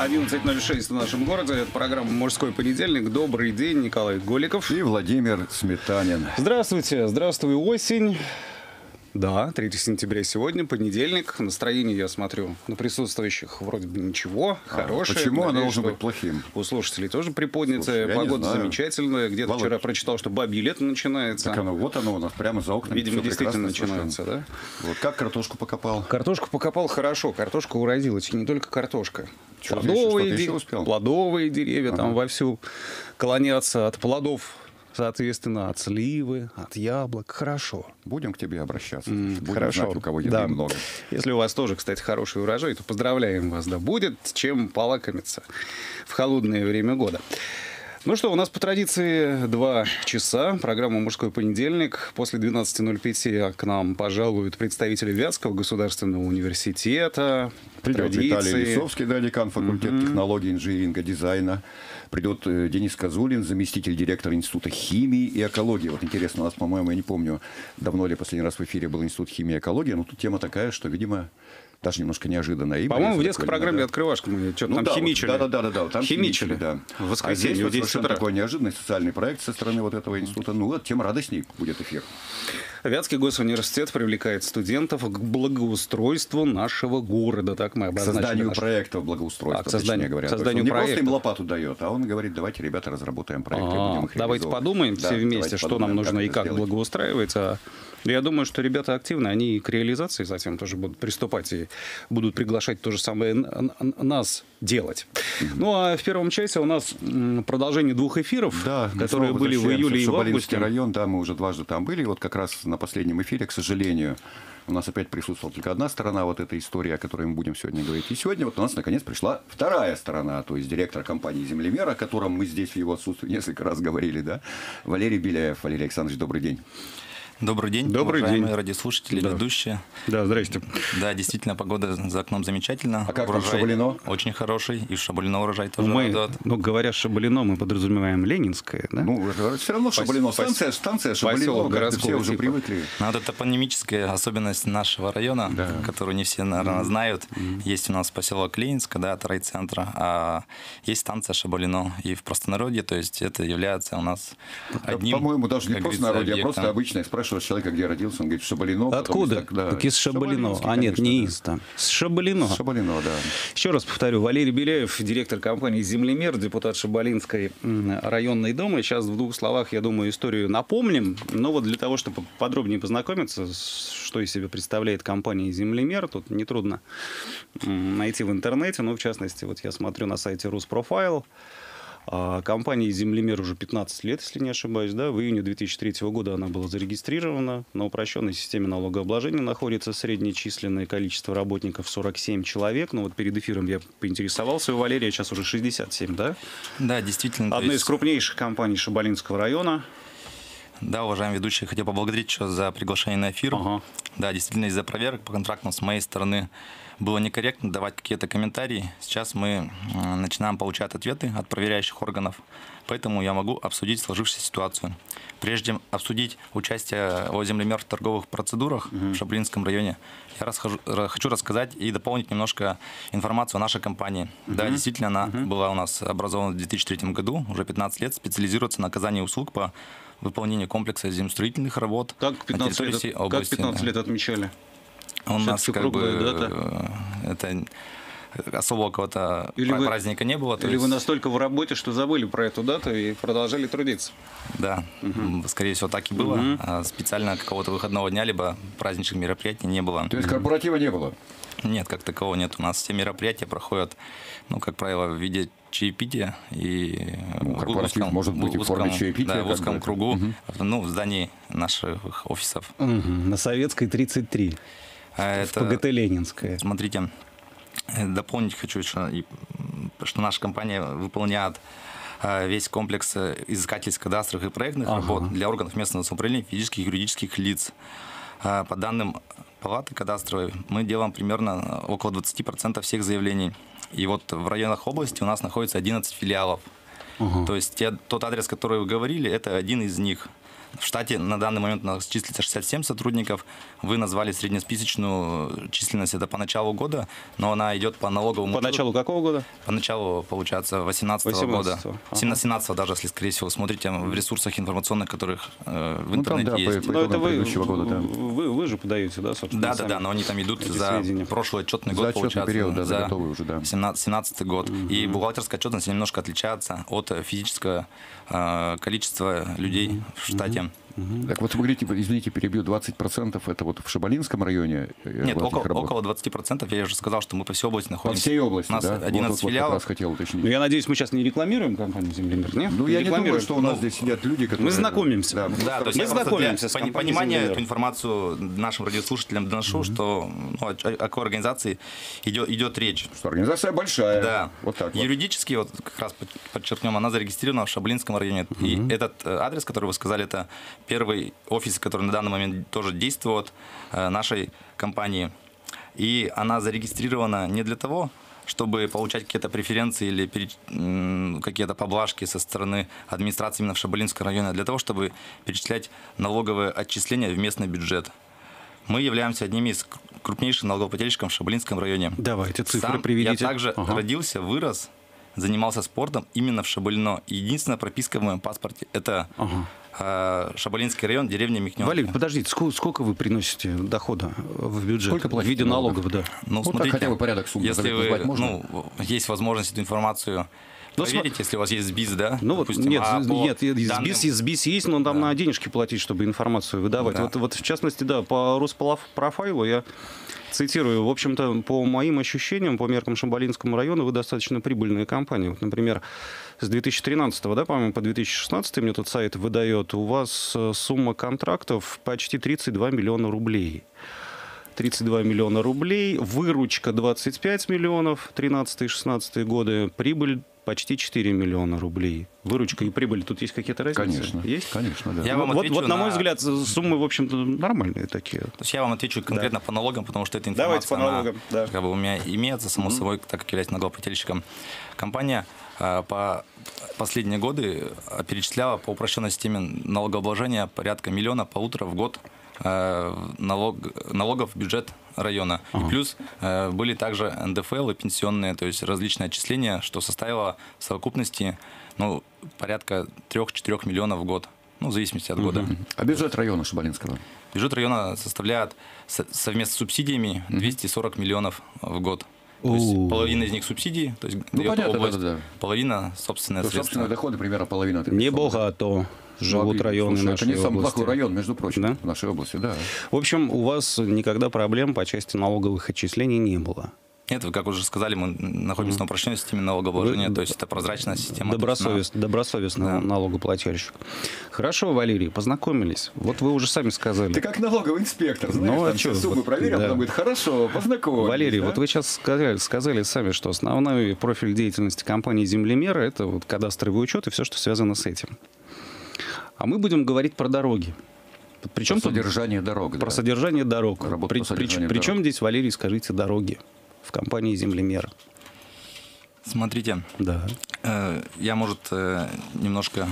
11:06 в нашем городе. Это программа «Мужской понедельник». Добрый день, Николай Голиков. И Владимир Сметанин. Здравствуйте. Здравствуй, осень. Да, 3 сентября сегодня, понедельник. Настроение, я смотрю, на присутствующих вроде бы ничего, хорошее. Почему оно должно что быть плохим? У слушателей тоже приподнятая, погода замечательная. Где-то Володь, вчера прочитал, что бабье лето начинается. Так оно у нас прямо за окнами. Видимо, действительно начинается, да? Вот как картошку покопал? Картошку покопал хорошо, картошка уродилась, и не только картошка. Плодовые плодовые деревья там вовсю клонятся от плодов. Соответственно, от сливы, от яблок. Хорошо. Будем к тебе обращаться. Будем хорошо. Знать, у кого еды много. Если у вас тоже, кстати, хороший урожай, то поздравляем вас. Да будет чем полакомиться в холодное время года. Ну что, у нас по традиции 2 часа. Программа «Мужской понедельник». После 12:05 к нам пожалуют представители Вятского государственного университета. Придет Виталий Лисовский, да, декан факультета технологии, инжиниринга, дизайна. Придет Денис Козулин, заместитель директора Института химии и экологии. Вот интересно, у нас, по-моему, я не помню, давно ли последний раз в эфире был Институт химии и экологии, но тут тема такая, что, видимо, даже немножко неожиданно. По-моему, в детской программе «Открывашка» мы что-то там химичили. Да. Там химичили. Да. В воскресенье, а здесь вот такой неожиданный социальный проект со стороны вот этого института. Ну, вот тем радостней будет эфир. Вятский госуниверситет привлекает студентов к благоустройству нашего города. Так мы обозначили. К созданию проектов благоустройства, к созданию проекта. Не просто им лопату дает, а он говорит, давайте, ребята, разработаем проекты. Давайте подумаем все вместе, что нам нужно и как благоустраивать. Я думаю, что ребята активны, они к реализации затем тоже будут приступать и будут приглашать то же самое нас делать. Ну, а в первом часе у нас продолжение 2 эфиров, которые были в июле и в августе. Район, да, мы уже дважды там были. Вот как раз на последнем эфире, к сожалению, у нас опять присутствовала только одна сторона вот этой истории, о которой мы будем сегодня говорить. И сегодня вот у нас наконец пришла вторая сторона, то есть директор компании «Землемер», о котором мы здесь в его отсутствии несколько раз говорили, да, Валерий Беляев. Валерий Александрович, добрый день. Добрый день, уважаемые радиослушатели, ведущие. Да, здрасте. Да, действительно, погода за окном замечательная. А как урожай Шабалино? Очень хороший, и Шабалино урожай тоже радует. Ну, говоря Шабалино, мы подразумеваем Ленинское, да? Ну, все равно Шабалино, станция Шабалино, как все уже привыкли. Но вот это топонимическая особенность нашего района, которую не все, наверное, знают. Есть у нас поселок Ленинск, да, от райцентра, а есть станция Шабалино. И в простонародье, то есть это является у нас одним... По-моему, даже не простонародье, а просто обычное. Спрашиваешь человека, где родился, он говорит, Шабалино. Откуда? Так из Шабалино. А нет, не из там. С Шабалино. С Шабалино, да. Еще раз повторю, Валерий Беляев, директор компании «Землемер», депутат Шабалинской районной думы. Сейчас в 2 словах, я думаю, историю напомним. Но вот для того, чтобы подробнее познакомиться, что из себя представляет компания «Землемер», тут нетрудно найти в интернете. Но, в частности, вот я смотрю на сайте Руспрофайл. Компании «Землемер» уже 15 лет, если не ошибаюсь. Да? В июне 2003 года она была зарегистрирована. На упрощенной системе налогообложения находится среднее численное количество работников 47 человек. Но вот перед эфиром я поинтересовался у Валерия, сейчас уже 67, да? Да, действительно. Одна из крупнейших компаний Шабалинского района. Да, уважаемый ведущий, хотел поблагодарить еще за приглашение на эфир. Да, действительно, из-за проверок по контрактам с моей стороны было некорректно давать какие-то комментарии. Сейчас мы начинаем получать ответы от проверяющих органов, поэтому я могу обсудить сложившуюся ситуацию. Прежде чем обсудить участие «Землемер» в торговых процедурах в Шабалинском районе, я хочу рассказать и дополнить немножко информацию о нашей компании. Да, действительно, она была у нас образована в 2003 году, уже 15 лет, специализируется на оказании услуг по выполнению комплекса землестроительных работ. Как 15 лет отмечали? У нас как бы это особого какого-то праздника не было. Или вы настолько в работе, что забыли про эту дату и продолжали трудиться? Да, скорее всего, так и было. Специально какого-то выходного дня, либо праздничных мероприятий не было. То есть корпоратива не было? Нет, как такового нет. У нас все мероприятия проходят, ну, как правило, в виде чаепития и корпоратив может быть и в форме чаепития. Да, в узком кругу, ну, в здании наших офисов. На Советской 33. В ПГТ Ленинская. Смотрите, дополнить хочу еще, что наша компания выполняет весь комплекс изыскательско-кадастровых и проектных работ для органов местного самоуправления, физических и юридических лиц. По данным палаты кадастровой, мы делаем примерно около 20% всех заявлений. И вот в районах области у нас находится 11 филиалов. То есть тот адрес, который вы говорили, это один из них. В штате на данный момент у нас числится 67 сотрудников. Вы назвали среднесписочную численность, это по началу года, но она идет по налоговому По учету. началу какого года? По началу, получается, 18 года. 17 даже, если, скорее всего, смотрите в ресурсах информационных, которых в интернете там, да, есть. по итогам предыдущего года, да. Вы же подаете, да, собственно? Да, но они там идут эти за сведения. прошлый отчетный За год, отчетный получается. период, да, за готовый уже, да. 17 год. И бухгалтерская отчетность немножко отличается от физического количества людей в штате. Так вот, вы говорите, извините, перебью, 20% это вот в Шабалинском районе? Нет, около 20%. Я уже сказал, что мы по всей области По находимся. всей области, У нас да? 11 вот, филиалов. как раз хотел уточнить. Ну, я надеюсь, мы сейчас не рекламируем компанию «Землемер», нет? Ну, я не думаю, рекламируем. что у нас здесь сидят люди, которые... Мы знакомимся. Да, Да, то есть Мы я просто знакомимся для с компанией понимания «Землемер». эту информацию нашим радиослушателям доношу, что о какой организации идет речь. Что организация большая. Да. Вот так вот. Юридически, вот как раз подчеркнем, она зарегистрирована в Шаблинском районе. И этот адрес, который вы сказали, это первый офис, который на данный момент тоже действует нашей компании. И она зарегистрирована не для того, чтобы получать какие-то преференции или какие-то поблажки со стороны администрации именно в Шабалинском районе, а для того, чтобы перечислять налоговые отчисления в местный бюджет. Мы являемся одними из крупнейших налогоплательщиков в Шабалинском районе. Давайте цифры Сам приведите. я также родился, вырос, занимался спортом именно в Шабалино. И единственная прописка в моем паспорте – это Шабалинский район, деревня Михнёвка. Валерий, подождите, сколько вы приносите дохода в бюджет? Сколько в виде платите налогов, да? Ну, Вот так смотрите, хотя бы порядок суммы если назвать вы, можно? есть возможность эту информацию проверить, если у вас есть СБИС, да? Ну вот допустим, нет, по нет, данным- СБИС есть, но там надо денежки платить, чтобы информацию выдавать. Да. Вот в частности, да, по Роспрофайлу я цитирую, в общем-то, по моим ощущениям, по меркам Шабалинского района, вы достаточно прибыльная компания. Вот, например, с 2013, да, по-моему, по 2016 мне тут сайт выдает, у вас сумма контрактов почти 32 миллиона рублей. 32 миллиона рублей, выручка 25 миллионов, 13-16 годы, прибыль почти 4 миллиона рублей. Выручка и прибыль, тут есть какие-то разницы? Конечно. Есть? Конечно, да. Я вам Вот, отвечу на мой взгляд, суммы, в общем-то, нормальные такие. То есть я вам отвечу конкретно по налогам, потому что эта Давайте информация по налогам, да. как бы у меня имеется, само собой, так как являюсь налогоплательщиком. Компания по последние годы перечисляла по упрощенной системе налогообложения порядка 1,5 миллиона в год налогов в бюджет района. И плюс были также НДФЛ и пенсионные, то есть различные отчисления, что составило в совокупности порядка 3-4 миллионов в год. Ну, в зависимости от года. А бюджет района Шабалинского? Бюджет района составляет совместно с субсидиями 240 миллионов в год. То есть половина из них субсидии, то есть дает понятно, область, да. половина собственные То, средства. собственные доходы примерно половина. от этой Не суммы. богато живут районы Слушай, нашей это не самый области. плохой район, между прочим, Да? в нашей области, да. В общем, у вас никогда проблем по части налоговых отчислений не было. Нет, вы, как уже сказали, мы находимся на упрощенной системе налогообложения, то есть это прозрачная система. Добросовестный налогоплательщик. Хорошо, Валерий, познакомились. Вот вы уже сами сказали. Ты как налоговый инспектор, знаешь, Ну, а там чё, все суммы вот, проверил, да. потом говорит, хорошо, познакомились. Валерий, да? вот вы сейчас сказали сами, что основной профиль деятельности компании «Землемер» — это вот кадастровый учет и все, что связано с этим. А мы будем говорить про дороги. Причем Про тут содержание дорог. про да. содержание дорог. Работа по содержанию Причем дорог. здесь, Валерий, скажите, дороги в компании «Землемер»? Смотрите, Да. я, может, немножко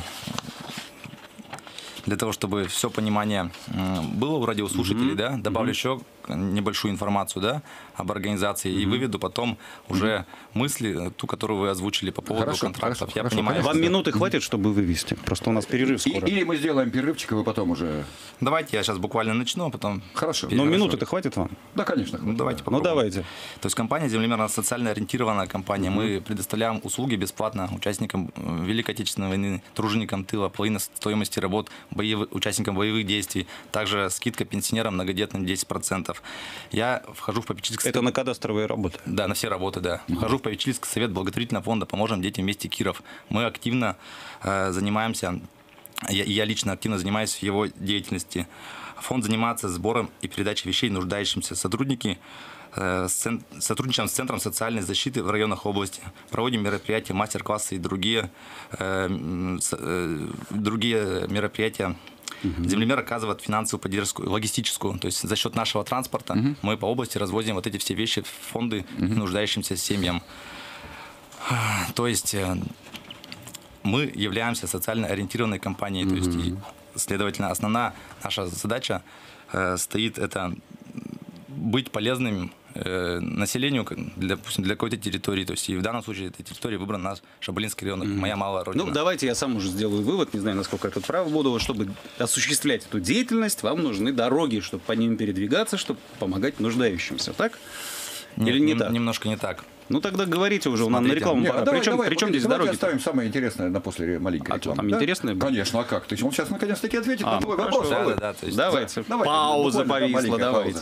для того, чтобы все понимание было у радиослушателей, да, добавлю еще небольшую информацию, да, об организации и выведу потом уже мысли, ту, которую вы озвучили по поводу Хорошо, контрактов. хорошо, Я хорошо, понимаю. понятно. Вам минуты хватит, чтобы вывести? Просто у нас перерыв скоро. Или мы сделаем перерывчик, и вы потом уже... Давайте я сейчас буквально начну, а потом... Хорошо. Но минуты-то хватит вам? Да, конечно. Ну, давайте Ну, попробуем. давайте. То есть компания «Землемер» она социально ориентированная компания. Мы предоставляем услуги бесплатно участникам Великой Отечественной войны, труженикам тыла, половина стоимости работ, участникам боевых действий. Также скидка пенсионерам многодетным 10%. Я вхожу в попечительский Это на кадастровые работы. Да, на все работы, да. Вхожу в попечительский совет благотворительного фонда «Поможем детям вместе Киров». Мы активно занимаемся, я лично активно занимаюсь в его деятельности. Фонд занимается сбором и передачей вещей нуждающимся. Сотрудничаем с Центром социальной защиты в районах области. Проводим мероприятия, мастер-классы и другие мероприятия. Землемер оказывает финансовую поддержку, логистическую, то есть за счет нашего транспорта мы по области развозим вот эти все вещи в фонды нуждающимся семьям. То есть мы являемся социально ориентированной компанией, то есть следовательно, основная наша задача стоит это быть полезным населению, допустим, для какой-то территории. То есть и в данном случае этой территории выбран наш Шабалинский район, моя малая родина. Ну, давайте я сам уже сделаю вывод, не знаю, насколько я тут прав буду. Вот чтобы осуществлять эту деятельность, вам нужны дороги, чтобы по ним передвигаться, чтобы помогать нуждающимся, так? Или не так? Немножко не так. Ну, тогда говорите уже, нам на рекламу пора. Причем здесь дороги? Оставим самое интересное на после маленькой рекламы. А что там интересное? Конечно, а как? То есть он сейчас наконец-таки ответит на твой вопрос. Да. Давайте. Пауза повисла, давайте.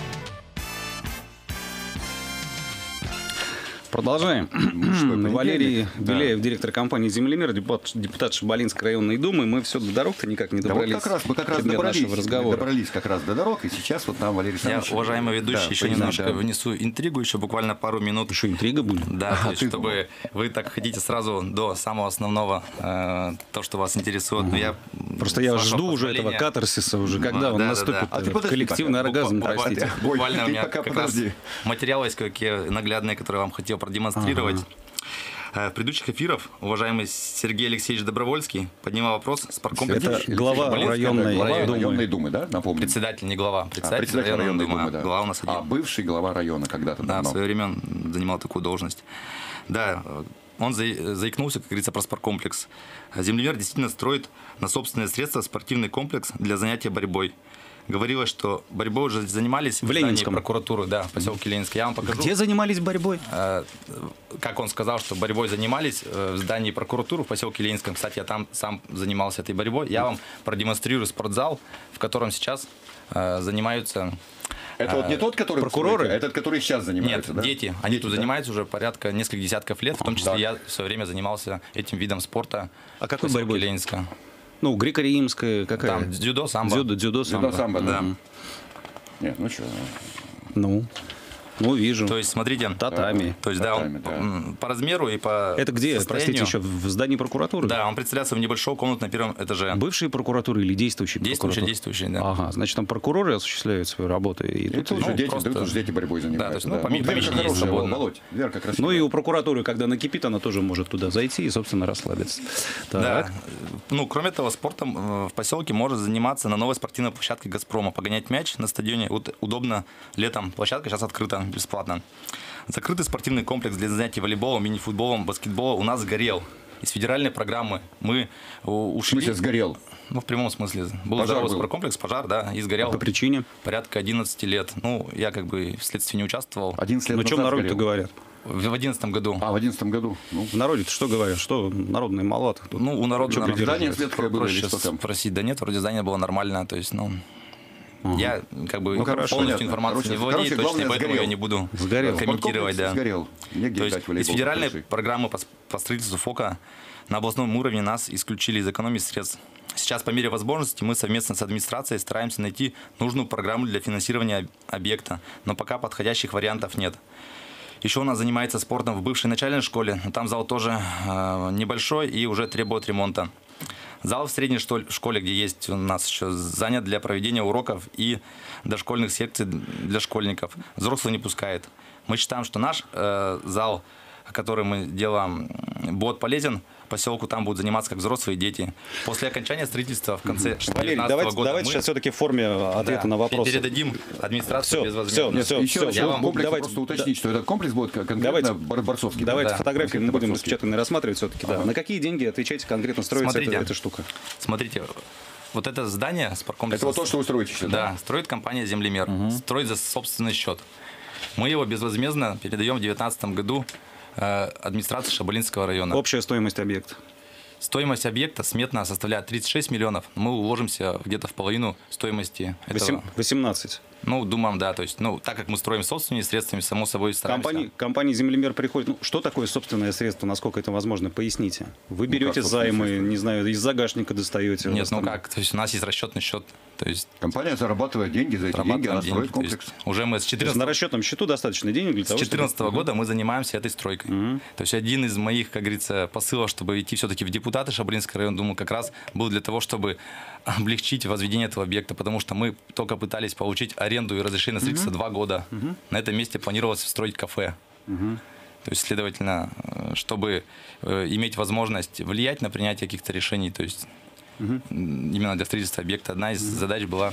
Продолжаем. Валерий Беляев, директор компании «Землемер», депутат Шабалинской районной думы. Мы все до дорог-то никак не добрались. Мы как раз добрались как раз до дорог, и сейчас вот нам Валерий Александрович... Я, уважаемый ведущий, еще немножко внесу интригу, еще буквально пару минут. Еще интрига будет? Да, то есть, чтобы вы так хотите сразу до самого основного, то, что вас интересует. Но я просто я жду уже этого катарсиса, уже когда он наступит. Коллективный оргазм, простите. Буквально у меня как раз материалы есть какие наглядные, которые я вам хотел продемонстрировать. В предыдущих эфирах уважаемый Сергей Алексеевич Добровольский поднимал вопрос с паркомплексом. Это глава районной думы, да? Напомню. Председатель, не глава. Председатель районной думы, да. Глава у нас один. А бывший глава района когда-то давно. Да, в свое время занимал такую должность. Да, он заикнулся, как говорится, про спорткомплекс. Землемер действительно строит на собственные средства спортивный комплекс для занятия борьбой. Говорилось, что борьбой уже занимались в Ленинском прокуратуры, да, в поселке Ленинский. Я вам покажу. Где занимались борьбой? Как он сказал, что борьбой занимались в здании прокуратуры в поселке Ленинском. Кстати, я там сам занимался этой борьбой. Я вам продемонстрирую спортзал, в котором сейчас занимаются... Это вот не тот, который прокуроры, а этот, который сейчас занимается, нет, да? дети. Они тут занимаются уже порядка нескольких десятков лет. В том числе я в свое время занимался этим видом спорта. А какой борьбой? Ленинска. Ну, греко-римская какая? Там дзюдо, самбо. Дзюдо, самбо. Да. Нет, ну что? Ну, вижу. То есть, смотрите. Татами. То есть, татами, да, по размеру и по это где, состоянию. простите, еще в здании прокуратуры? Да, он представляется в небольшой комнате на первом этаже. Бывшие прокуратуры или действующие прокуратуры? Действующие, да. Ага, значит, там прокуроры осуществляют свою работу. И тут уже дети борьбой занимаются. Да, то есть, помещение свободно. Володь, Верка красивая. Ну и у прокуратуры, когда накипит, она тоже может туда зайти и, собственно, расслабиться. Так. Да. Ну, кроме того, спортом в поселке может заниматься на новой спортивной площадке «Газпрома». Погонять мяч на стадионе удобно летом. Площадка сейчас открыта бесплатно. Закрытый спортивный комплекс для занятий волейболом, мини-футболом, баскетболом у нас сгорел. Из федеральной программы мы ушли... В смысле сгорел? Ну, в прямом смысле. Был здоровый спорткомплекс, пожар, да, и сгорел. А по причине? Порядка 11 лет. Ну, я как бы в следствии не участвовал. 11 лет назад. Ну, что в народе-то говорят? В 2011 году. А, в 2011 году. Ну. В народе-то что говорят? Что народные маловато? Ну, у народа... Здание светское было или что там? Спросить. Да нет, вроде здание было нормально, то есть, ну... Я как бы полностью информацию не владею, точно, поэтому я не буду комментировать. Да. Сгорел. То есть из федеральной программы по строительству ФОКа на областном уровне нас исключили из экономии средств. Сейчас по мере возможности мы совместно с администрацией стараемся найти нужную программу для финансирования объекта, но пока подходящих вариантов нет. Еще у нас занимается спортом в бывшей начальной школе, но там зал тоже небольшой и уже требует ремонта. Зал в средней школе, где есть у нас еще, занят для проведения уроков и дошкольных секций для школьников. Взрослые не пускает. Мы считаем, что наш зал, который мы делаем, будет полезен поселку, там будут заниматься как взрослые дети. После окончания строительства в конце 2019 года давайте сейчас все-таки в форме ответа на вопрос. Передадим администрацию безвозмездно. Давайте просто уточнить, что этот комплекс будет конкретно борцовский. Давайте фотографии мы будем распечатанные рассматривать все-таки. На какие деньги, отвечайте, конкретно строится эта штука? Смотрите, вот это здание спорткомплекса. Это вот то, что вы строите сейчас, да? Да, строит компания «Землемер». Строит за собственный счет. Мы его безвозмездно передаем в 2019 году администрации Шабалинского района. Общая стоимость объекта? Стоимость объекта сметно составляет 36 миллионов. Мы уложимся где-то в половину стоимости этого. 18? Ну, думаем, да. То есть, ну, так как мы строим собственными средствами, само собой стараемся. Компания «Землемер» приходит. Ну, что такое собственное средство? Насколько это возможно? Поясните. Вы берете займы, не знаю, из загашника достаете? Нет, ну как? То есть у нас есть расчетный счет. То есть компания зарабатывает деньги, за эти деньги она строит комплекс. Уже мы с 14... на расчетном счету достаточно денег для того, чтобы... С 2014 года мы занимаемся этой стройкой. То есть один из моих, как говорится, посылов, чтобы идти все-таки в депутаты Шабалинского района, думаю, как раз был для того, чтобы облегчить возведение этого объекта, потому что мы только пытались получить аренду и разрешение на строительство 2 года. На этом месте планировалось строить кафе. То есть, следовательно, чтобы иметь возможность влиять на принятие каких-то решений, то есть именно для строительства объекта. Одна из задач была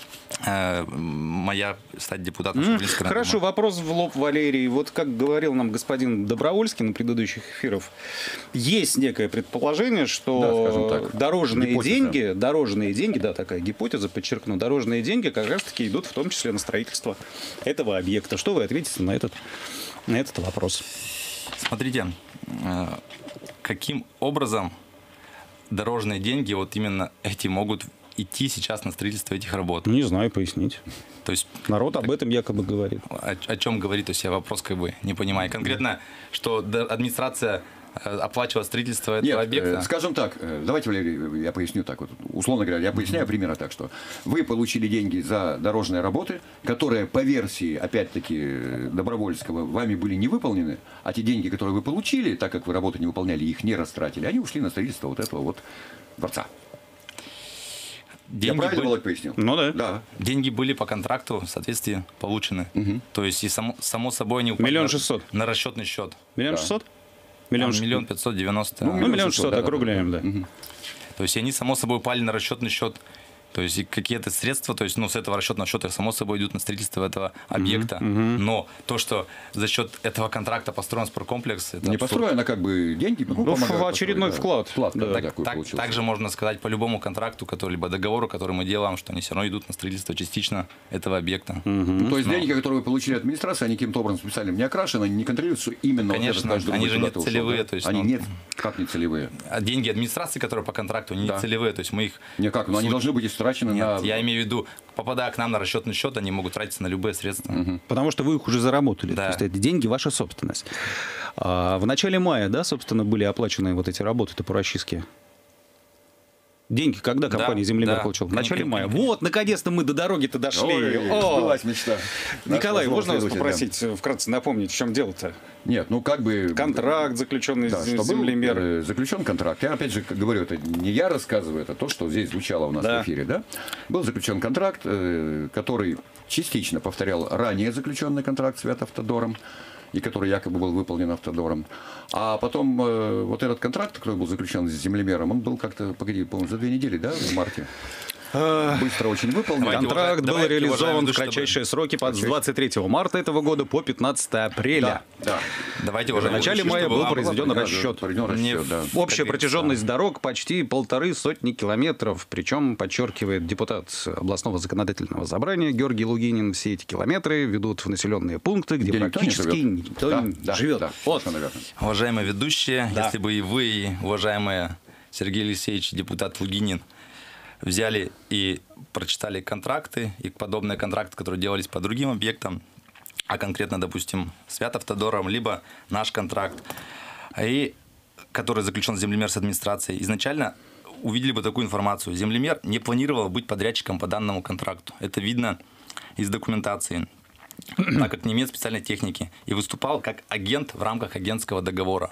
моя стать депутатом Шаблинской районной Хорошо, думы. вопрос в лоб, Валерий. Вот как говорил нам господин Добровольский на предыдущих эфирах, есть некое предположение, что скажем так, дорожные гипотеза. деньги, да, такая гипотеза, подчеркну, дорожные деньги как раз-таки идут в том числе на строительство этого объекта. Что вы ответите на этот вопрос? Смотрите, каким образом дорожные деньги, вот именно эти, могут идти сейчас на строительство этих работ? Не знаю, пояснить. То есть Народ об этом якобы говорит. о чем говорит? То есть я вопрос как бы не понимаю. Конкретно, что администрация оплачивает строительство этого объекта? Скажем так, давайте, Валерий, я поясню так вот. Условно говоря, я поясняю примерно так, что вы получили деньги за дорожные работы, которые по версии, опять-таки, Добровольского, вами были не выполнены, а те деньги, которые вы получили, так как вы работы не выполняли, их не растратили, они ушли на строительство вот этого вот дворца. Я правильно, Володь, пояснил? Ну да. Да. Деньги были по контракту в соответствии получены. То есть и само собой не упали 1 600 000. на расчетный счет. 1 600 1 000? 590. 1 600 000 округляем, да. То есть они само собой упали на расчетный счет. То есть и какие-то средства, то есть, с этого расчетного счета само собой идут на строительство этого объекта. Но то, что за счет этого контракта построен спорткомплекс, это Не абсурд. построено, как бы деньги. в очередной вклад. Вклад Да. такой получился. Также можно сказать по любому контракту, либо договору, который мы делаем, что они все равно идут на строительство частично этого объекта. Ну, то есть деньги, которые вы получили от администрации, они каким-то образом специальным не окрашены, они не контролируются именно Конечно, вот этот каждый они рубль же не куда-то ушел, целевые, да? то есть, они ну, нет, как не целевые? А деньги администрации, которые по контракту, они не целевые, то есть мы их... Никак, но они должны быть истрачены Нет, на... я имею в виду, попадая к нам на расчетный счет, они могут тратиться на любые средства. Потому что вы их уже заработали. Да. То есть эти деньги ваша собственность. В начале мая, да, собственно, были оплачены вот эти работы топорощистские? Деньги когда компания «Землемер» получила? В начале мая. Вот, наконец-то мы до дороги-то дошли. Ой, О! сбылась мечта. Николай, Наш можно вас следователь, попросить вкратце напомнить, в чем дело-то? Нет, ну как бы... Контракт, заключенный Да, с что был, «Землемер». заключен контракт. Я опять же говорю, это не я рассказываю, это то, что здесь звучало у нас Да. в эфире. Да? Был заключен контракт, который частично повторял ранее заключенный контракт с Вятавтодором, и который якобы был выполнен Автодором. А потом вот этот контракт, который был заключен с Землемером, он был как-то, по-моему, за 2 недели, да, в марте? Быстро очень выполнен. Давайте, Контракт был давайте, реализован уважаемые в кратчайшие сроки с 23 марта этого года по 15 апреля. Да. Давайте, В начале мая был произведен расчет. Не да. Общая Как протяженность дорог почти 150 километров. Причем, подчеркивает депутат областного законодательного собрания Георгий Лугинин, все эти километры ведут в населенные пункты, где Где никто не практически живет. никто Да, не да, живет. да, Вот. совершенно верно. Уважаемые ведущие, Да. если бы и вы, и уважаемые Сергей Алексеевич, депутат Лугинин, взяли и прочитали контракты, и подобные контракты, которые делались по другим объектам, а конкретно, допустим, с Вятавтодором, либо наш контракт, и который заключен Землемер с администрацией, изначально увидели бы такую информацию. Землемер не планировал быть подрядчиком по данному контракту. Это видно из документации, так как не имеет специальной техники, и выступал как агент в рамках агентского договора.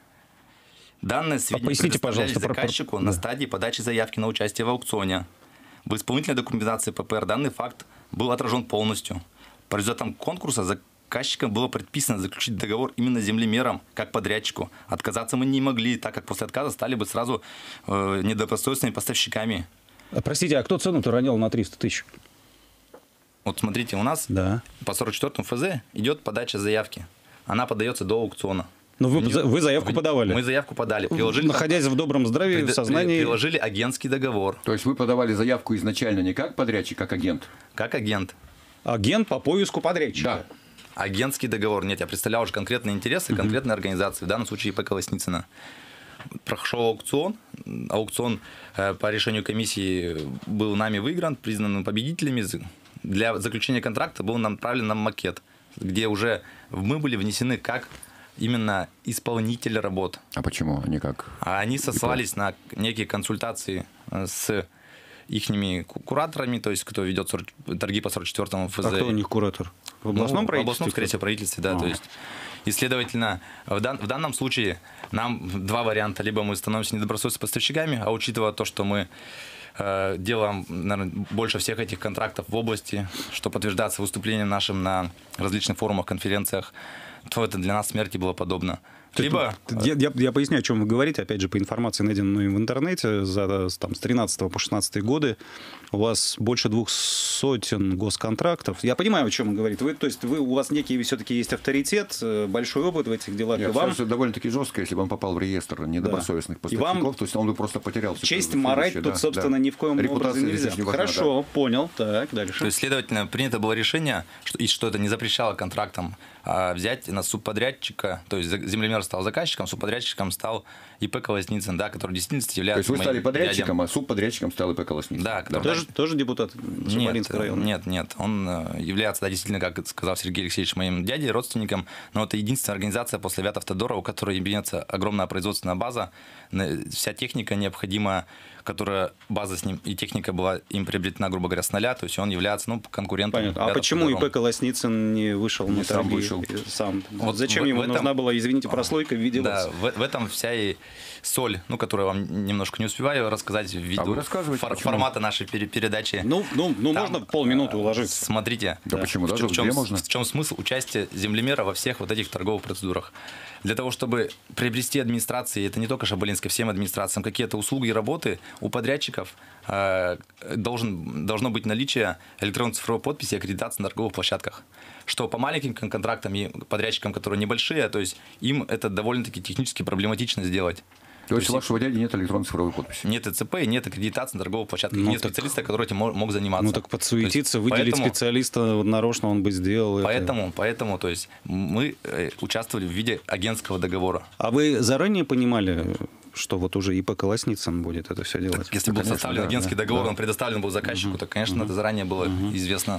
Данные сведения поясните, предоставлялись пожалуйста, заказчику на стадии подачи заявки на участие в аукционе. В исполнительной документации ППР данный факт был отражен полностью. По результатам конкурса заказчикам было предписано заключить договор именно с Землемером, как подрядчику. Отказаться мы не могли, так как после отказа стали бы сразу недобросовестными поставщиками. Простите, а кто цену-то ронял на 300 тысяч? Вот смотрите, у нас Да. по 44 ФЗ идет подача заявки. Она подается до аукциона. Ну, вы заявку подавали. Мы заявку подали. Приложили, Находясь в добром здравии, в сознании. приложили агентский договор. То есть вы подавали заявку изначально не как подрядчик, как агент? Как агент. Агент по поиску подрядчика. Да. Агентский договор. Нет, я представлял уже конкретные интересы конкретной организации. В данном случае ИП Колосницына. Прошел аукцион. Аукцион по решению комиссии был нами выигран, признан победителями. Для заключения контракта был направлен нам макет, где уже мы были внесены как именно исполнитель работ. А почему? Они как? А они сослались на некие консультации с ихними кураторами, то есть кто ведет торги по 44-му ФЗ. А кто у них куратор? В областном В правительстве? областном, скорее всего, правительстве, да. То есть, и, следовательно, в данном случае нам два варианта. Либо мы становимся недобросовестными поставщиками, а учитывая то, что мы делаем, наверное, больше всех этих контрактов в области, что подтверждается выступлением нашим на различных форумах, конференциях, то это для нас смерти было подобно. Либо... Я поясню, о чем вы говорите. Опять же, по информации, найденной в интернете, с 13 по 16 годы у вас больше 200 госконтрактов. Я понимаю, о чем вы говорите. То есть у вас некий все-таки есть авторитет, большой опыт в этих делах. Нет, вам... довольно-таки жестко, если бы он попал в реестр недобросовестных поставщиков, то есть он бы просто потерял... Честь морать тут, собственно, ни в коем образе нельзя. Хорошо, понял. Так, дальше. То есть, следовательно, принято было решение, что это не запрещало контрактам взять на субподрядчика, то есть землемер стал заказчиком, субподрядчиком стал ИП Колосницын, да, который в действительности является... То есть вы стали подрядчиком, а субподрядчиком стал ИП Колосницын? Да. Тоже депутат Шабалинского района? Нет. Он является, да, действительно, как сказал Сергей Алексеевич, моим дядей, родственником, но это единственная организация после Вятавтодора, у которой имеется огромная производственная база, вся техника необходимая, которая база с ним и техника была им приобретена, грубо говоря, с нуля, то есть он является конкурентом. Понятно. А почему ИП Колосницын не вышел на торги сам? Вот зачем ему нужна была, извините, прослойка в виде вас? Да, в этом вся и соль, которую я вам немножко не успеваю рассказать ввиду формата нашей передачи. Можно полминуты уложиться. Смотрите, да, почему? Даже в чем смысл участия землемера во всех вот этих торговых процедурах? Для того, чтобы приобрести администрации, это не только Шабалинской, всем администрациям, какие-то услуги и работы, у подрядчиков должно быть наличие электронной цифровой подписи и аккредитации на торговых площадках. Что по маленьким контрактам и подрядчикам, которые небольшие, то есть им это довольно-таки технически проблематично сделать. То есть у вашего дяди нет электронной цифровой подписи? Нет ЭЦП, нет аккредитации на торговых площадках, нет специалиста, который этим мог заниматься. Так подсуетиться, выделить специалиста нарочно он бы сделал. Поэтому, то есть мы участвовали в виде агентского договора. А вы заранее понимали, что вот уже ИП Колосницын будет это все делать? Если был составлен агентский договор, он предоставлен был заказчику, то, конечно, это заранее было известно.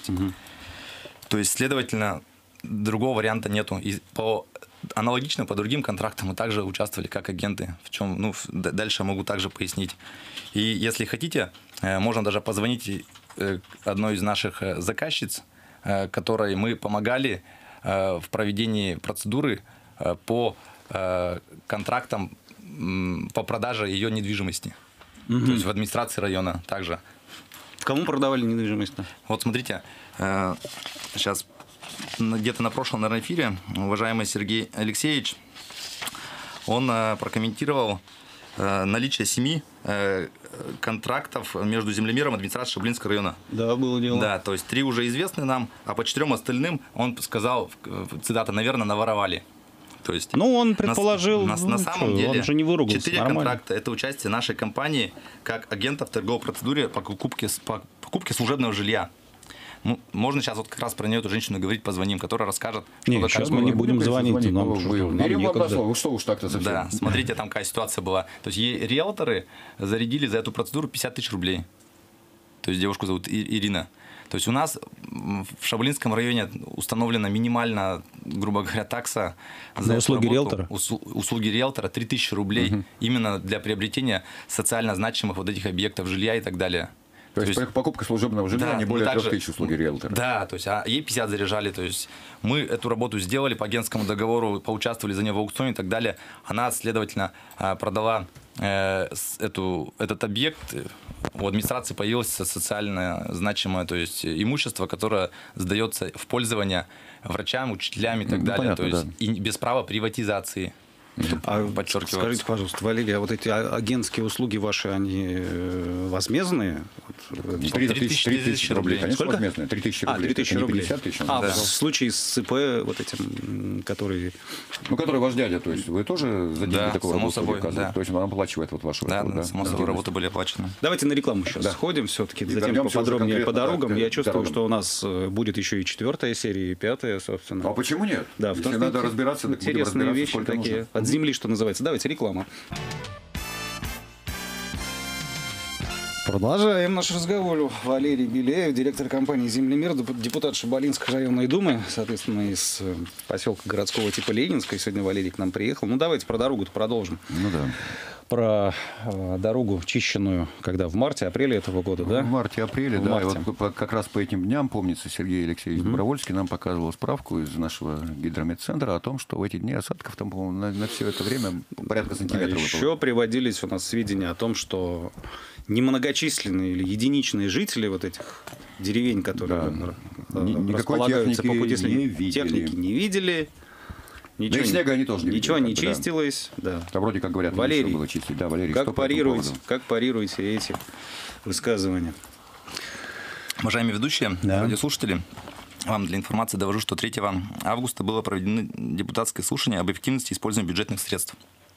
То есть, следовательно, другого варианта нету. И аналогично по другим контрактам мы также участвовали как агенты. В чем, дальше могу также пояснить. И если хотите, можно даже позвонить одной из наших заказчиц, которой мы помогали в проведении процедуры по контрактам по продаже ее недвижимости. То есть в администрации района также. Кому продавали недвижимость-то? Вот смотрите, сейчас где-то на прошлом, наверное, эфире уважаемый Сергей Алексеевич, он прокомментировал наличие 7 контрактов между землемером и администрацией Шабалинского района. Да, было дело. Да, то есть 3 уже известны нам, а по 4 остальным он сказал, цитата, наверное, наворовали. То есть, он предположил, на самом деле, он же не выругался, 4 контракта – это участие нашей компании как агента в торговой процедуре по покупке служебного жилья. Можно сейчас вот как раз про нее эту женщину говорить, позвоним, которая расскажет. Нет, сейчас мы не будем звонить. Верим вам на слово, что уж так-то совсем. Да, смотрите, там какая ситуация была. То есть ей риэлторы зарядили за эту процедуру 50 тысяч рублей. То есть девушку зовут Ирина. То есть у нас в Шабалинском районе установлена минимальная, грубо говоря, такса за услуги риэлтора. Услуги риэлтора 3000 рублей именно для приобретения социально значимых вот этих объектов жилья и так далее. То есть покупка служебного жилья не более 3000 услуги риэлтора. Да, то есть ей 50 заряжали. То есть мы эту работу сделали по агентскому договору, поучаствовали за нее в аукционе и так далее. Она, следовательно, продала этот объект. У администрации появилось социально значимое, то есть имущество, которое сдается в пользование врачам, учителям и так далее. Понятно, то есть и без права приватизации. Скажите, пожалуйста, Валерий, а вот эти агентские услуги ваши, они возмездные? 3000 рублей. Конечно, сколько? возмездные. 3000 рублей. 3000 рублей. 50 тысяч. В случае с ИП вот этим, который... который ваш дядя, то есть вы тоже за деньги такого само работу собой, оказываете? То есть он оплачивает вот вашу работу? Да, само собой, работы были оплачены. Давайте на рекламу сейчас сходим все-таки, затем поподробнее по дорогам. Я чувствую, что у нас будет еще и 4-я серия, и 5-я, собственно. А почему нет? Да, если надо разбираться, так будем разбираться, вещи такие. От земли, что называется. Давайте реклама. Продолжаем наш разговор. Валерий Беляев, директор компании «Землемер», депутат Шабалинской районной думы, соответственно, из поселка городского типа Ленинской. Сегодня Валерий к нам приехал. Давайте про дорогу-то продолжим. Да. Про дорогу чищенную, когда в марте-апреле этого года, да? В марте-апреле, да. И вот как раз по этим дням, помнится, Сергей Алексеевич Добровольский нам показывал справку из нашего гидрометцентра о том, что в эти дни осадков там, по-моему, на все это время порядка сантиметров. Еще приводились у нас сведения о том, что немногочисленные или единичные жители вот этих деревень, которые никакой располагаются по пути не видели. техники не видели. Ничего, да и снега они тоже не ничего видели, не как бы, да. чистилось. Да. Там вроде как говорят, Валерий, нечего было чистить. Да, Валерий, что по этому поводу? как парируете эти высказывания? Уважаемые ведущие, Да. радиослушатели, вам для информации довожу, что 3 августа было проведено депутатское слушание об эффективности использования бюджетных средств.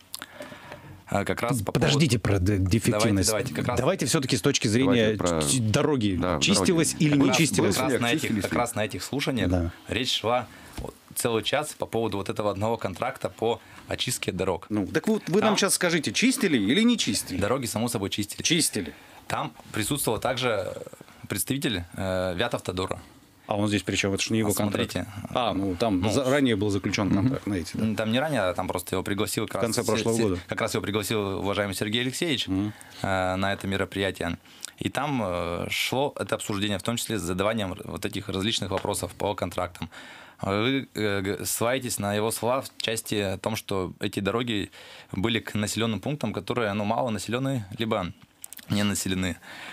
Как раз по Подождите про дефективность. Давайте, как раз- Давайте все-таки с точки зрения Давайте про- дороги. Да, Чистилась дороги. или Как не раз- чистилась? Как раз, Снег, на этих, чистили как снег. раз на этих слушаниях Да. речь шла целый час по поводу вот этого одного контракта по очистке дорог. Ну, так вот, вы нам Там- сейчас скажите, чистили или не чистили? Дороги, само собой, чистили. Чистили. Там присутствовал также представитель Вятавтодора. А он здесь причем, это же не его контракт. Смотрите. Ну там ранее был заключен контракт на эти, да? Там не ранее, а там просто его пригласил В конце прошлого года. Как раз его пригласил уважаемый Сергей Алексеевич на это мероприятие. И там шло это обсуждение, в том числе с задаванием вот этих различных вопросов по контрактам. Вы ссылаетесь на его слова в части о том, что эти дороги были к населенным пунктам, которые мало населены, либо не населены.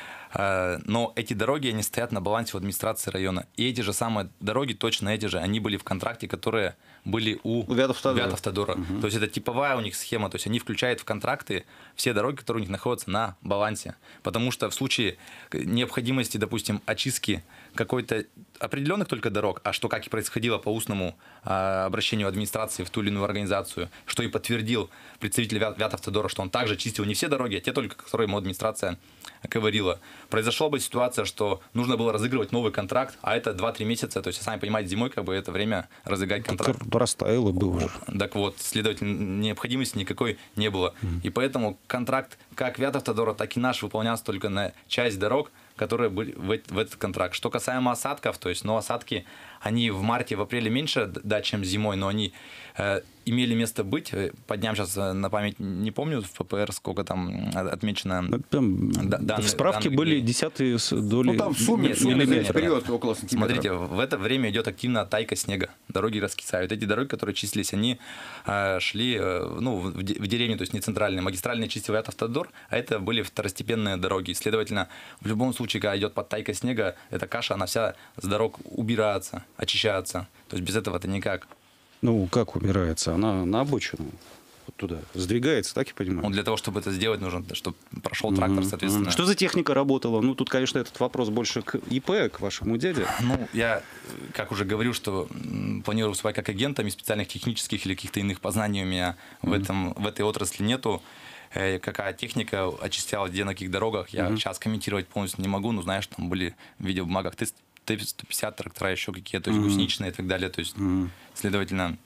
Но эти дороги, они стоят на балансе у администрации района. И эти же самые дороги, точно эти же, они были в контракте, которые были у Вятавтодора. То есть это типовая у них схема. То есть они включают в контракты все дороги, которые у них находятся на балансе. Потому что в случае необходимости, допустим, очистки какой-то определенных только дорог, а что, как и происходило по устному обращению администрации в ту или иную организацию, что и подтвердил представитель Вятавтодора, что он также чистил не все дороги, а те только, которые ему администрация говорила. Произошла бы ситуация, что нужно было разыгрывать новый контракт, а это 2-3 месяца, то есть, сами понимаете, зимой как бы это время разыграть контракт. Растаяло бы уже. Так вот, следовательно, необходимости никакой не было. И поэтому контракт как Вятавтодора, так и наш выполнялся только на часть дорог, которые были в этот контракт. Что касаемо осадков, то есть, осадки, они в марте, в апреле меньше, да, чем зимой, но они имели место быть. По дням сейчас на память не помню, в ППР сколько там отмечено. Там в справке были десятые доли. Ну, там в сумме, Нет, в период около сантиметра. Смотрите, в это время идет активно тайка снега. Дороги раскисают. Эти дороги, которые числились, они шли в деревню, то есть не центральные. Магистральные чистил Вятавтодор, а это были второстепенные дороги. Следовательно, в любом случае, когда идет подтайка снега, эта каша, она вся с дорог убирается, очищается. То есть без этого это никак. Ну, как убирается? Она на обочину. Вот туда сдвигается, так я понимаю? Ну, для того, чтобы это сделать, нужно, чтобы прошел трактор, соответственно. Что за техника работала? Ну, тут, конечно, этот вопрос больше к ИП, к вашему дяде. Ну, я, как уже говорил, что планирую выступать как агентом, и специальных технических или каких-то иных познаний у меня в этой отрасли нету. Какая техника очистяла, где на каких дорогах, я сейчас комментировать полностью не могу, но знаешь, там были в видеобумагах Т-150 трактора, еще какие-то, то есть гусеничные и так далее. То есть, следовательно,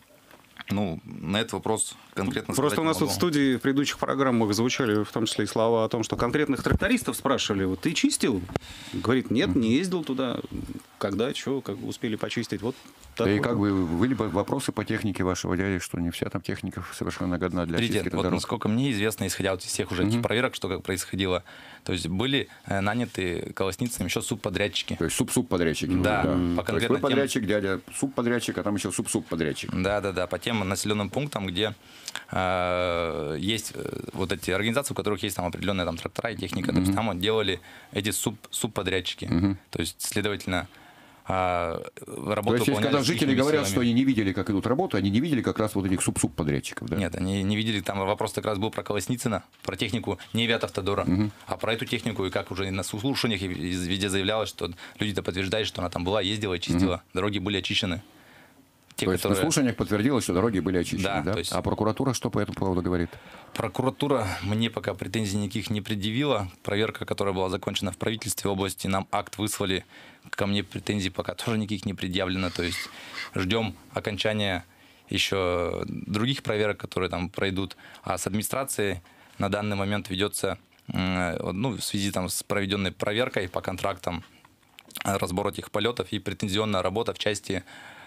на этот вопрос конкретно Просто у нас сказать тут в не могу. студии в предыдущих программах звучали в том числе и слова о том, что конкретных трактористов спрашивали, вот ты чистил? Говорит, нет, не ездил туда. Когда, что, как успели почистить? Вот так Да и вот. как бы были бы вопросы по технике вашего дяди, что не вся там техника совершенно годна для Смотрите, очистки вот дорог. насколько мне известно, исходя из всех уже этих проверок, что как происходило, то есть были наняты колосницами еще субподрядчики. То есть суп-подрядчики. Да, по То есть конкретно вы подрядчик, дядя субподрядчик, а там еще суп-подрядчик. Да, по тем населенным пунктам, где есть вот эти организации, у которых есть там определенные там трактора и техника, то есть там вот делали эти субподрядчики. То есть, следовательно, работу То есть, когда выполняли жители ихними говорят, силами. что они не видели, как идут работы, они не видели как раз вот этих суп-подрядчиков, да? Нет, они не видели, там вопрос как раз был про Колосницына, про технику не Вятавтодора, а про эту технику, и как уже и на слушаниях и везде заявлялось, что люди-то подтверждают, что она там была, ездила и чистила, дороги были очищены. Те, То есть на слушаниях подтвердилось, что дороги были очищены, Да, да? то есть- А прокуратура что по этому поводу говорит? Прокуратура мне пока претензий никаких не предъявила. Проверка, которая была закончена в правительстве области, нам акт выслали. Ко мне претензий пока тоже никаких не предъявлено. То есть ждем окончания еще других проверок, которые там пройдут. А с администрацией на данный момент ведется, в связи там с проведенной проверкой по контрактам, разбор этих полетов и претензионная работа в части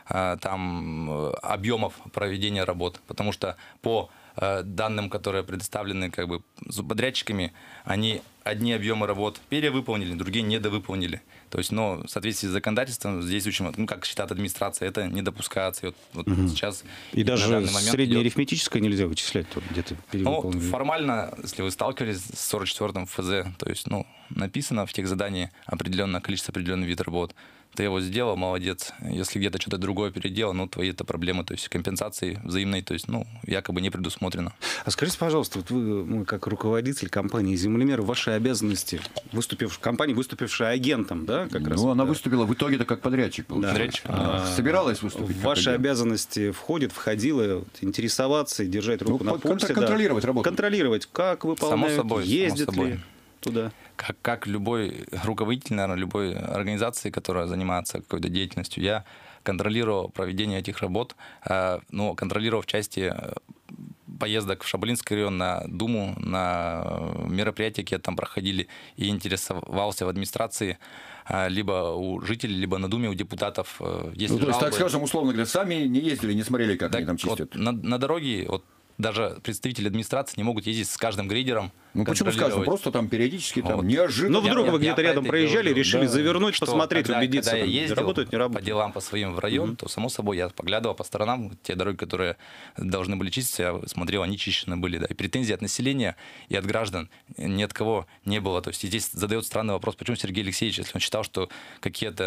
там объемов проведения работ, потому что по данным, которые предоставлены как бы подрядчиками, они одни объемы работ перевыполнили, другие недовыполнили. То есть, в соответствии с законодательством, с действующим, как считает администрация, это не допускается. И вот сейчас И на даже данный момент среднее идет- арифметическое нельзя вычислять тут где-то перевыполнили. формально, если вы сталкивались с 44-м ФЗ, то есть, написано в тех заданиях определенное количество, определенный вид работ, ты его сделал, молодец. Если где-то что-то другое переделал, ну, твои это проблемы, то есть компенсации взаимной, то есть, ну, якобы не предусмотрено. А скажите, пожалуйста, вот вы, как руководитель компании «Землемер», ваши обязанности, компания, выступившая агентом, да, как раз? Ну, она да. выступила в итоге-то как подрядчик, получается. Да. Собиралась выступить. В ваши обязанности входило интересоваться и держать руку на пульсе. Контролировать работу. Контролировать, как выполняют, Само собой, ездят само собой. ли туда. Как любой руководитель, наверное, любой организации, которая занимается какой-то деятельностью, я контролировал проведение этих работ, но контролировал в части поездок в Шабалинский район на Думу, на мероприятия, которые там проходили, и интересовался в администрации либо у жителей, либо на Думе у депутатов. Если то есть, так скажем, условно говоря, сами не ездили, не смотрели, как они там чистят. Вот на дороге даже представители администрации не могут ездить с каждым грейдером. Ну почему скажем? Просто там периодически там неожиданно. Ну вдруг вы где-то рядом проезжали, решили завернуть, посмотреть, убедиться, когда я ездил работают, не работают. по делам по своим в район, то само собой я поглядывал по сторонам, те дороги, которые должны были чиститься, я смотрел, они чищены были. Да. И претензий от населения и от граждан ни от кого не было. То есть и здесь задает странный вопрос, почему Сергей Алексеевич, если он считал, что какие-то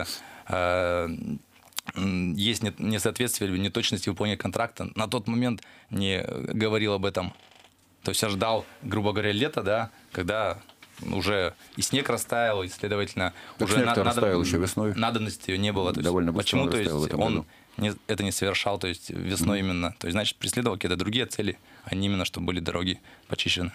есть несоответствие или неточности выполнения контракта, на тот момент не говорил об этом. То есть я ждал, грубо говоря, лето, да, когда уже и снег растаял, и, следовательно, так уже растаял еще весной. Надобности не было. То есть, довольно быстро почему, то есть, он году. это не совершал, то есть весной именно. То есть, значит, преследовал какие-то другие цели, а не именно, чтобы были дороги почищены.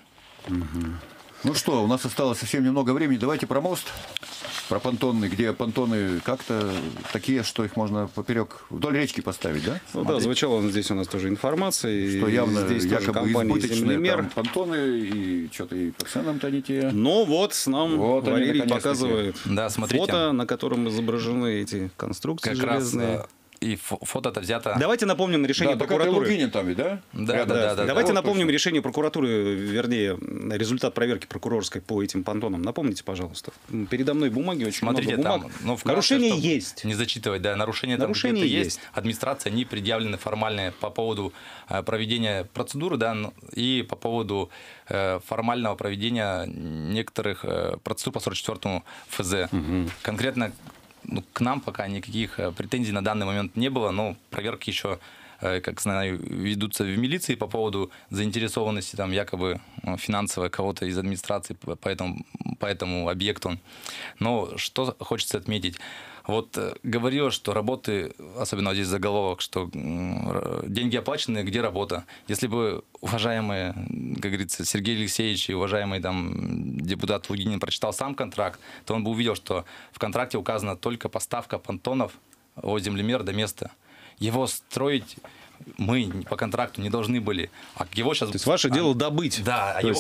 Ну что, у нас осталось совсем немного времени. Давайте про мост, про понтонный, где понтоны как-то такие, что их можно поперек вдоль речки поставить, да? Ну да, звучала здесь у нас тоже информация. Что явно здесь якобы избыточные «Землемер». там понтоны, и что-то и по ценам-то не те. Но вот нам Валерий показывает фото, на котором изображены эти конструкции железные. И фото-то взято... Давайте напомним решение прокуратуры. Лукинин там ведь, да? Да. Давайте напомним решение прокуратуры, вернее, результат проверки прокурорской по этим понтонам. Напомните, пожалуйста. Передо мной бумаги, очень много бумаг. Там, нарушения есть. Не зачитывать, да, нарушения там где-то есть. Администрация, они предъявлены формальные по поводу проведения процедуры, да, и по поводу формального проведения некоторых процедур по 44-му ФЗ. Конкретно к нам пока никаких претензий на данный момент не было, но проверки еще, как знаю, ведутся в милиции по поводу заинтересованности там якобы финансовой кого-то из администрации по этому объекту. Но что хочется отметить. Вот говорилось, что работы, особенно здесь заголовок, что деньги оплачены, где работа. Если бы уважаемый, как говорится, Сергей Алексеевич и уважаемый там депутат Лугинин прочитал сам контракт, то он бы увидел, что в контракте указана только поставка понтонов от «Землемер» до места. Его строить мы по контракту не должны были. А его сейчас... То есть ваше дело добыть. Да, его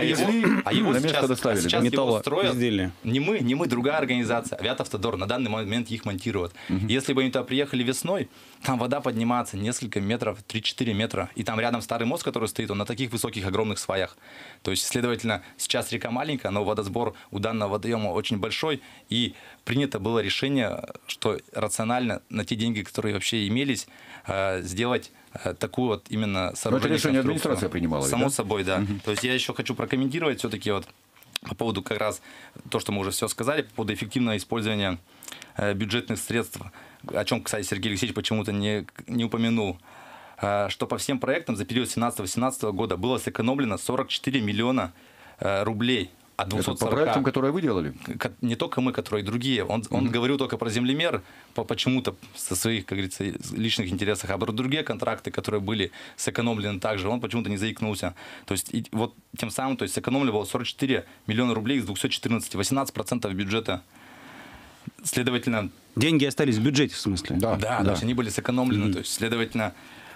сейчас его строят изделия. Не мы, другая организация, Авиатавтодор, на данный момент их монтируют. Если бы они туда приехали весной, там вода поднимается несколько метров, 3-4 метра, и там рядом старый мост, который стоит, он на таких высоких огромных сваях. То есть, следовательно, сейчас река маленькая, но водосбор у данного водоема очень большой, и принято было решение, что рационально на те деньги, которые вообще имелись, сделать такую вот именно сооружение. Это решение администрация принимала. Само собой, да. То есть я еще хочу прокомментировать все-таки вот по поводу как раз то, что мы уже все сказали, по поводу эффективного использования бюджетных средств, о чем, кстати, Сергей Алексеевич почему-то не упомянул, что по всем проектам за период 2017-2018 года было сэкономлено 44 миллиона рублей. От 240. Это по проектам, которые вы делали? Не только мы, которые и другие. Он говорил только про «Землемер» почему-то со своих, как говорится, личных интересах, а про другие контракты, которые были сэкономлены также, он почему-то не заикнулся. То есть вот тем самым то есть, сэкономили было 44 миллиона рублей из 214, 18% бюджета. Следовательно... Деньги остались в бюджете, в смысле? Да. То есть они были сэкономлены. То есть, следовательно...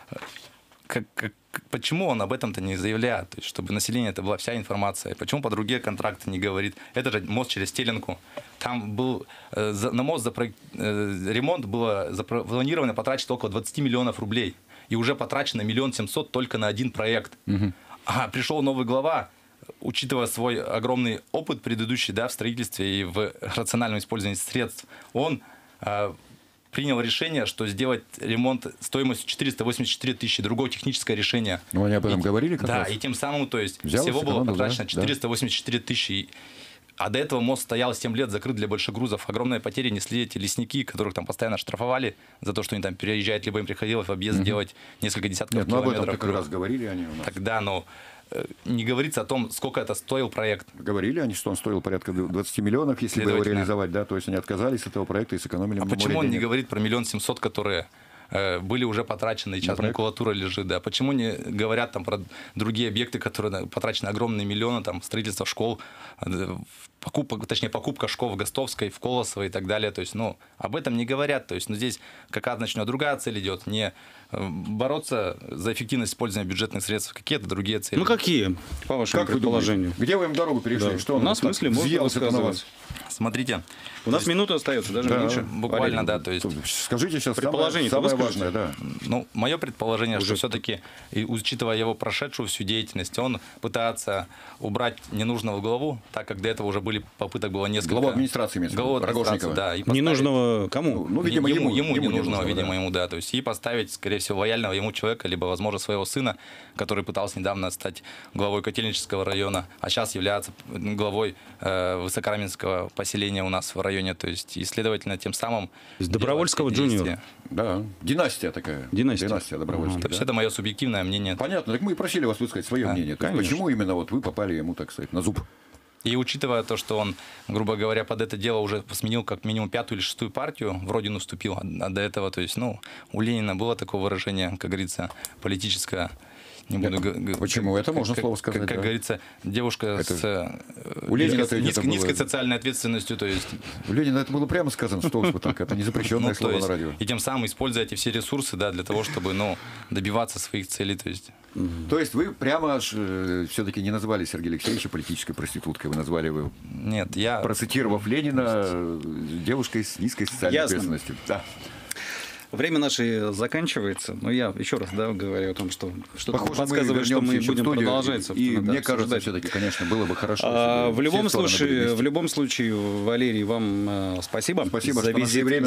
Почему он об этом-то не заявляет? То есть, чтобы население это была вся информация. Почему по другие контракты не говорит? Это же мост через Стеленку. Там был на мост ремонт было запланировано потрачить около 20 миллионов рублей. И уже потрачено 1 700 000 только на один проект. А пришел новый глава, учитывая свой огромный опыт предыдущий, да, в строительстве и в рациональном использовании средств, он принял решение, что сделать ремонт стоимостью 484 тысячи, другое техническое решение. Ну, они об этом говорили как раз? Да, и тем самым, то есть, всего было потрачено 484 тысячи. А до этого мост стоял 7 лет закрыт для больших грузов. Огромные потери несли эти лесники, которых там постоянно штрафовали за то, что они там переезжают, либо им приходилось в объезд делать несколько десятков Нет, об километров. этом как раз говорили они у нас. Тогда, не говорится о том, сколько это стоил проект. Говорили они, что он стоил порядка 20 миллионов, если бы его реализовать, да, то есть они отказались от этого проекта и сэкономили море Почему он не денег. говорит про 1 700 000, которые были уже потрачены, сейчас макулатура лежит, да. Почему не говорят там про другие объекты, которые потрачены огромные миллионы, там, строительство школ, покупка школ в Гостовской, в Колосово и так далее. То есть, об этом не говорят. То есть, здесь какая-то начнет другая цель идет, не бороться за эффективность использования бюджетных средств, какие-то другие цели. Какие, по вашему предположению? Где вы им дорогу перешли? Да. Что У нас в смысле можно рассказывать. Смотрите. У нас минута остается, даже меньше. Буквально, да. То есть, скажите сейчас самое важное, да. Мое предположение, что все-таки, учитывая его прошедшую всю деятельность, он пытается убрать ненужного главу, так как до этого уже попыток было несколько. Главу администрации, Рогожникова, да. Ненужного кому? Видимо, ему ненужного, видимо, ему, да. То есть, и поставить, скорее всего, лояльного ему человека, либо, возможно, своего сына, который пытался недавно стать главой Котельнического района, а сейчас является главой Высокораменского поселения у нас в районе. То есть, и, следовательно, тем самым... Из Добровольского джуниора. Да, династия такая. Династия Добровольская. То есть, это мое субъективное мнение. Понятно, так мы и просили вас высказать свое мнение. Почему именно вы попали ему, так сказать, на зуб? И учитывая то, что он, грубо говоря, под это дело уже сменил как минимум 5-ю или 6-ю партию, в Родину вступил, а до этого, то есть, у Ленина было такое выражение, как говорится, политическое. Не буду Почему? Это можно слово сказать. Как говорится, девушка с низкой социальной ответственностью. То есть... У Ленина это было прямо сказано, что вы так, это не запрещенное слово на радио. И тем самым используя эти все ресурсы, да, для того, чтобы добиваться своих целей. То есть вы прямо все-таки не назвали Сергея Алексеевича политической проституткой, вы назвали его, нет, я... процитировав Ленина, девушкой с низкой социальной ответственностью. Да. Время наше заканчивается, но я еще раз говорю о том, что похоже, подсказывает, что мы будем продолжать. И мне кажется, все-таки, конечно, было бы хорошо. В любом случае, Валерий, вам спасибо. Спасибо, за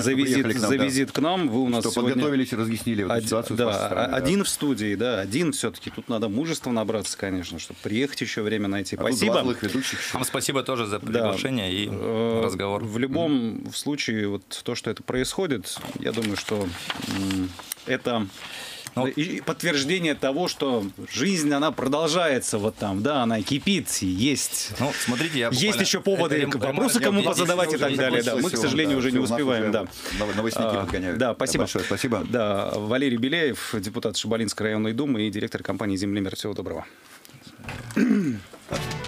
визит к нам. Вы у нас что сегодня подготовились и разъяснили эту ситуацию. Да, один в студии, один все-таки. Тут надо мужества набраться, конечно, чтобы приехать еще время найти. Спасибо. Вам спасибо тоже за приглашение и разговор. В любом случае, вот то, что это происходит, я думаю, что это подтверждение того, что жизнь, она продолжается вот там, да, она кипит, есть. Смотрите, есть еще поводы, вопросы кому позадавать и так далее. Да, мы, к сожалению, уже не успеваем. Да. Новостники подгоняют. Да, спасибо. Большое спасибо. Да, Валерий Беляев, депутат Шабалинской районной думы и директор компании «Землемер». Всего доброго.